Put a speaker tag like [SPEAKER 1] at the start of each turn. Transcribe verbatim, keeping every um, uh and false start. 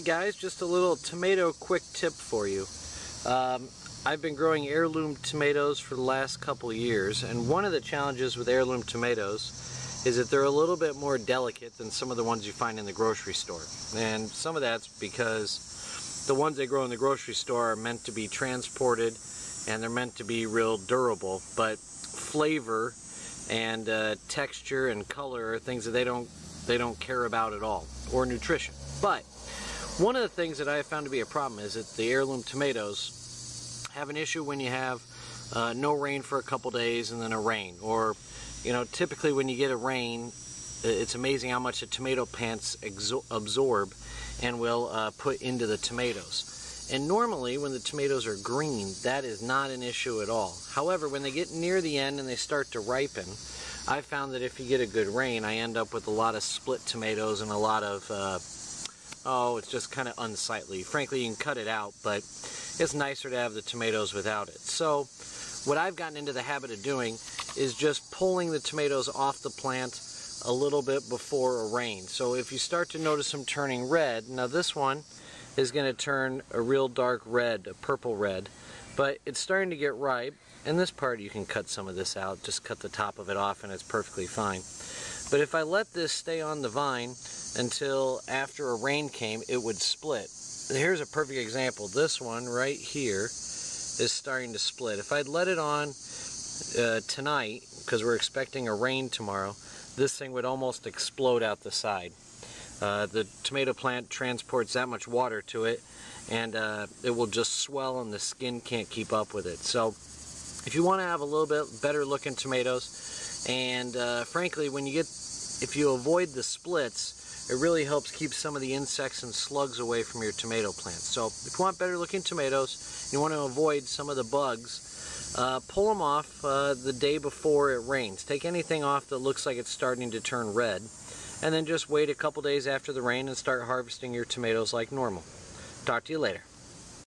[SPEAKER 1] guys, just a little tomato quick tip for you. Um, I've been growing heirloom tomatoes for the last couple years, and one of the challenges with heirloom tomatoes is that they're a little bit more delicate than some of the ones you find in the grocery store. And some of that's because the ones they grow in the grocery store are meant to be transported and they're meant to be real durable, but flavor and uh, texture and color are things that they don't they don't care about at all, or nutrition. But one of the things that I have found to be a problem is that the heirloom tomatoes have an issue when you have uh, no rain for a couple days and then a rain, or you know, typically when you get a rain, it's amazing how much the tomato plants absorb and will uh, put into the tomatoes. And normally when the tomatoes are green, that is not an issue at all. However, when they get near the end and they start to ripen, I've found that if you get a good rain, I end up with a lot of split tomatoes and a lot of, uh, oh, it's just kind of unsightly. Frankly, you can cut it out, but it's nicer to have the tomatoes without it. So what I've gotten into the habit of doing is just pulling the tomatoes off the plant a little bit before a rain. So if you start to notice them turning red, now this one is going to turn a real dark red, a purple red, but it's starting to get ripe, and this part you can cut some of this out, just cut the top of it off and it's perfectly fine. But if I let this stay on the vine until after a rain came, it would split. Here's a perfect example. This one right here is starting to split. If I'd let it on uh, tonight, because we're expecting a rain tomorrow, this thing would almost explode out the side. Uh, the tomato plant transports that much water to it, and uh, it will just swell and the skin can't keep up with it. So if you want to have a little bit better looking tomatoes, and uh, frankly when you get, if you avoid the splits, it really helps keep some of the insects and slugs away from your tomato plants. So if you want better looking tomatoes, you want to avoid some of the bugs, uh, pull them off uh, the day before it rains. Take anything off that looks like it's starting to turn red, and then just wait a couple days after the rain and start harvesting your tomatoes like normal. Talk to you later.